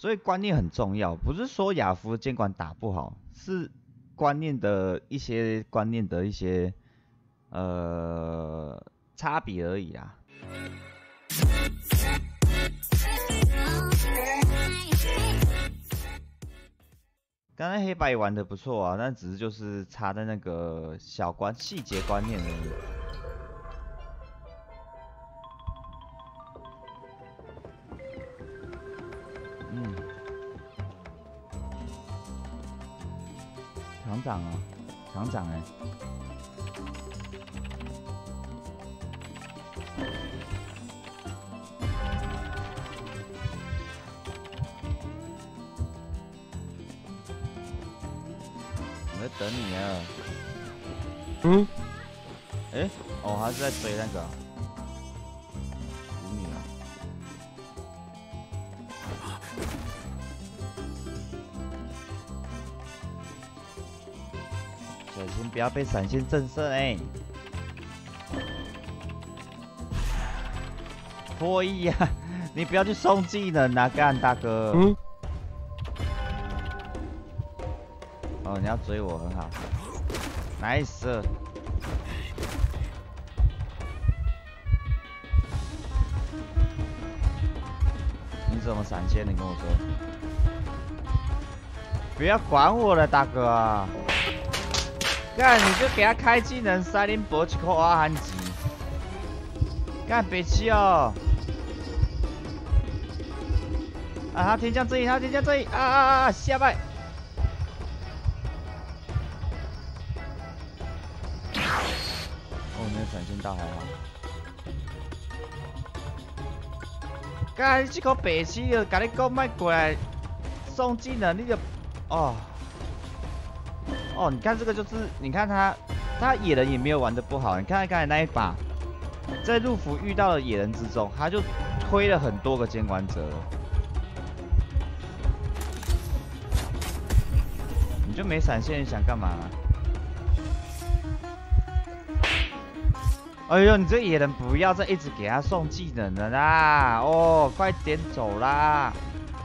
所以观念很重要，不是说亚服的监管打不好，是观念的一些差别而已啦。刚才黑白也玩的不错啊，但只是就是差在那个细节观念而已。厂长啊，厂长哎、我在等你啊。 嗯？ 哎、哦，他是在追那个舞女啊。小心不要被闪现震慑哎！破译呀，你不要去送技能啊，干大哥。 嗯？ 哦，你要追我很好 ，nice。你怎么闪现？你跟我说。不要管我了，大哥啊！干，你就给他开技能，塞林博去扣阿汉吉。干，别气哦！啊，他天降正义，他天降正义！啊！下拜！哦，没有闪现到，还好。干，你这口白痴就跟你讲，莫过来送技能，你就哦。哦，你看这个就是，你看他野人也没有玩的不好，你看刚才那一把，在陆服遇到了野人之中，他就推了很多个监管者了，你就没闪现，你想干嘛？哎呦，你这野人不要再一直给他送技能了啦！哦，快点走啦！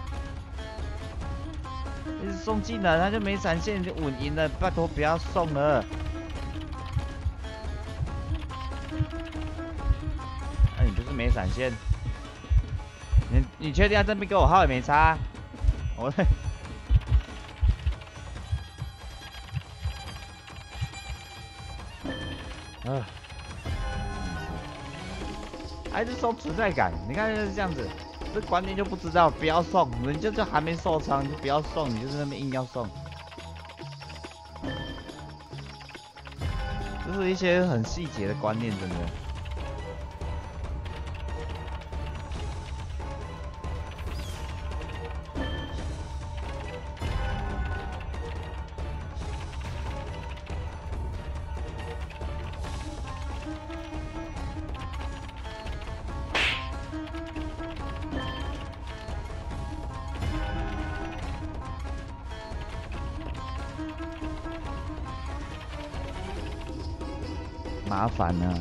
一直送技能，他就没闪现，就稳赢了。拜托不要送了。那、你不是没闪现？你确定要这边给我号也没差？我嘞。啊。还是送存在感，你看就是这样子。这观念就不知道，不要送，人家就还没受伤，就不要送，你就是那边硬要送，就是一些很细节的观念，真的。麻烦呢。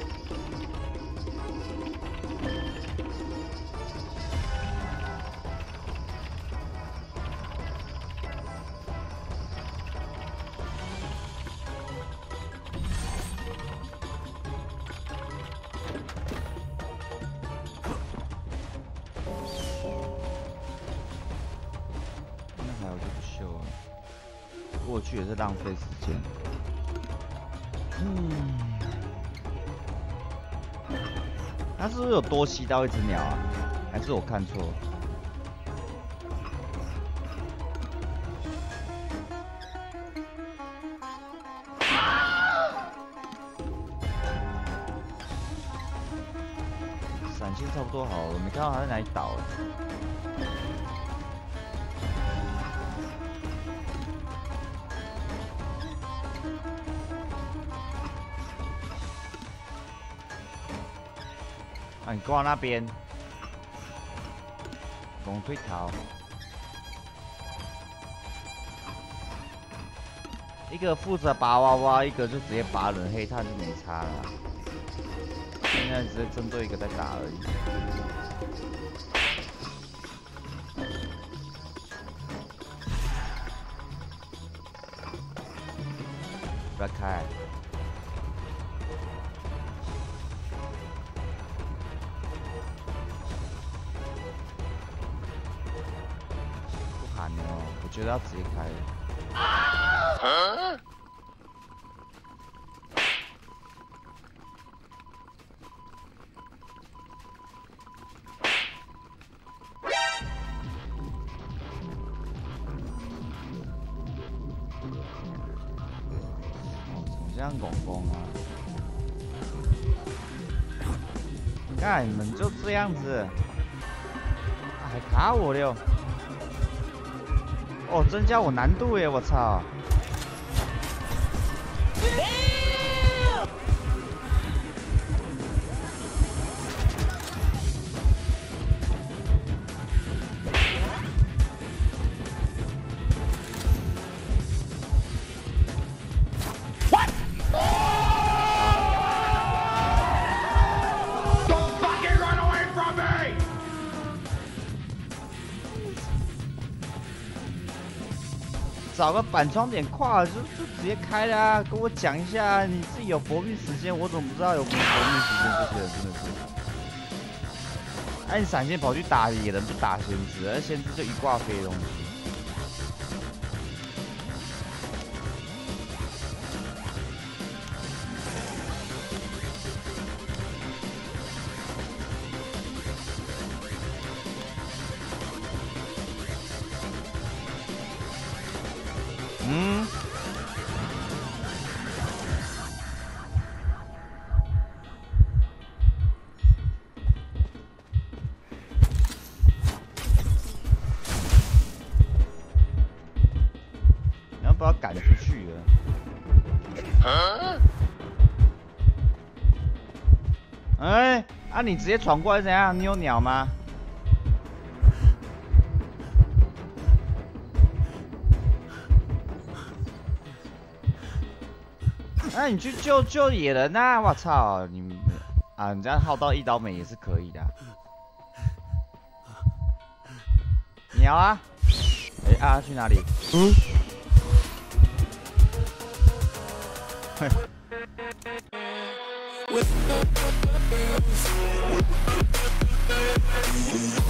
那还有就不秀了，过去也是浪费时间。他是不是有多吸到一只鸟啊？还是我看错了？闪现差不多好了，没看到他在哪里倒啊，你挂那边，拱推逃。一个负责拔娃娃，一个就直接拔人，黑炭就没差了。现在只是针对一个在打而已。 不要开。不喊哦，我觉得要直接开。这样拱拱啊！干，你们就这样子，还卡我了！哦，增加我难度耶！我操！找个板窗点跨就直接开啦、跟我讲一下，你自己有搏命时间，我怎么不知道有搏命时间？这些人真的是，按闪现跑去打野人，不打先知，而先知就一挂飞的东西。嗯，你要把我赶出去了。哎，啊，你直接闯过来怎样？你有鸟吗？那、你去救野人呐、啊！我操，你啊，你这样耗到一刀美也是可以的、啊。鸟啊！哎、啊，去哪里？嗯。嘿。